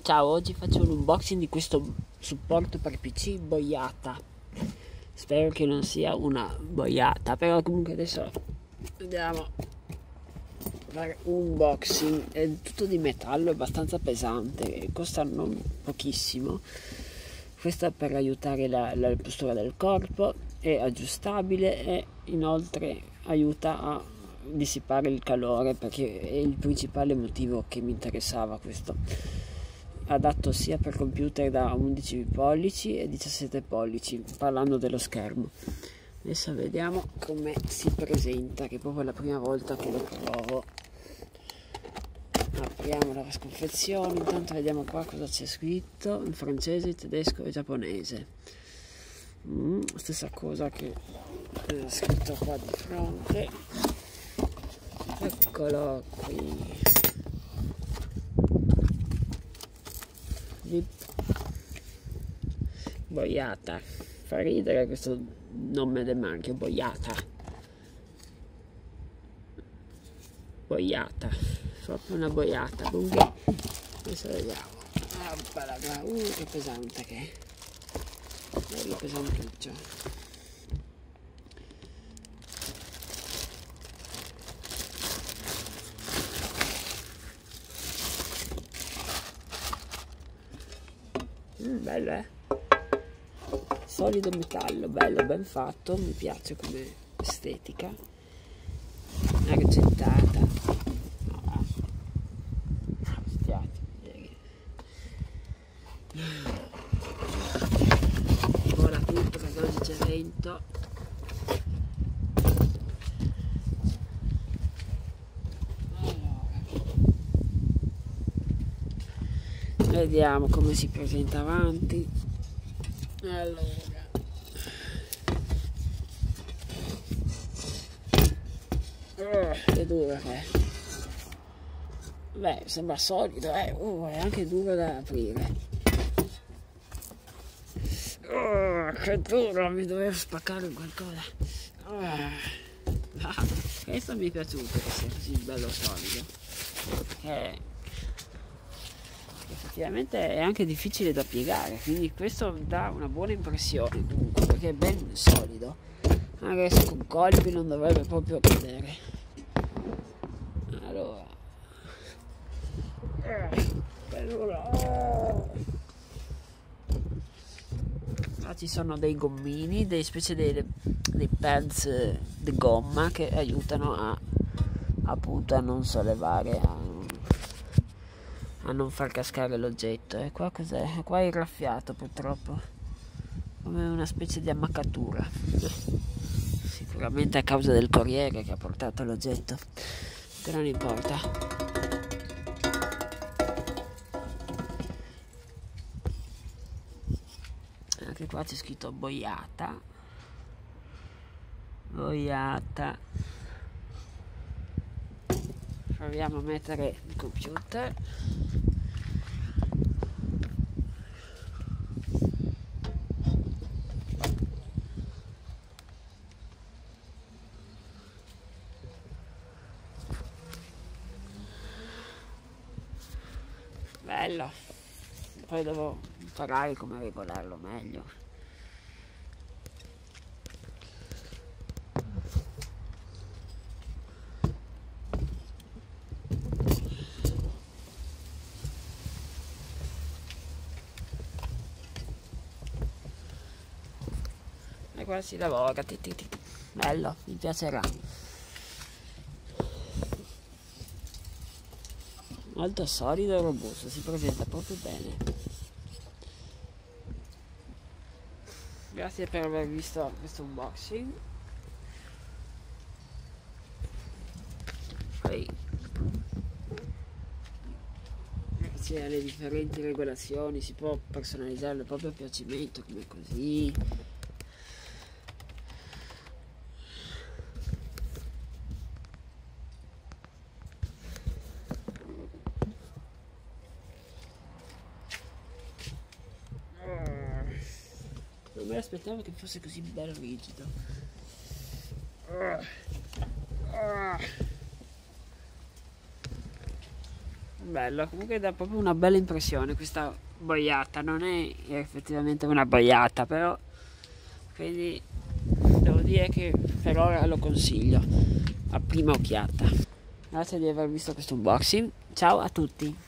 Ciao, oggi faccio un unboxing di questo supporto per PC boiata. Spero che non sia una boiata, però comunque adesso vediamo fare un unboxing. È tutto di metallo, è abbastanza pesante, costa non pochissimo. Questo è per aiutare la postura del corpo, è aggiustabile e inoltre aiuta a dissipare il calore, perché è il principale motivo che mi interessava questo. Adatto sia per computer da 11 pollici e 17 pollici, parlando dello schermo. Adesso vediamo come si presenta, che è proprio la prima volta che lo provo. Apriamo la confezione, intanto vediamo qua cosa c'è scritto in francese, tedesco e giapponese. Stessa cosa che è scritto qua di fronte. Eccolo qui. Boiata, fa ridere questo nome del marchio, boiata, proprio una boiata. Comunque adesso vediamo. Che pesante che è, bello pesantuccio. Bello, solido metallo, bello, ben fatto, mi piace come estetica, argentata. Ora tutto perché oggi c'è vento. Vediamo come si presenta avanti. Allora, che duro che è. Beh, sembra solido, è anche duro da aprire. Che duro, mi dovevo spaccare qualcosa. Questo mi è piaciuto, che sia così bello solido. Effettivamente è anche difficile da piegare, quindi questo dà una buona impressione comunque, perché è ben solido. Adesso con colpi non dovrebbe proprio cadere. Allora, qua ci sono dei gommini, dei specie dei pads di gomma che aiutano appunto a non sollevare, a non far cascare l'oggetto. E qua cos'è? Qua è irraffiato purtroppo, come una specie di ammaccatura, sicuramente a causa del corriere che ha portato l'oggetto, però non importa. Anche qua c'è scritto boiata. Proviamo a mettere il computer. Bello, poi devo imparare come regolarlo meglio. E qua si lavora, bello, mi piacerà. Molto solido e robusto, si presenta proprio bene. Grazie per aver visto questo unboxing. Poi, grazie alle differenti regolazioni, si può personalizzare il proprio piacimento, come così. Non me l'aspettavo che fosse così bello rigido. bello, comunque dà proprio una bella impressione questa boiata, non è effettivamente una boiata, però quindi devo dire che per ora lo consiglio a prima occhiata. Grazie di aver visto questo unboxing, ciao a tutti.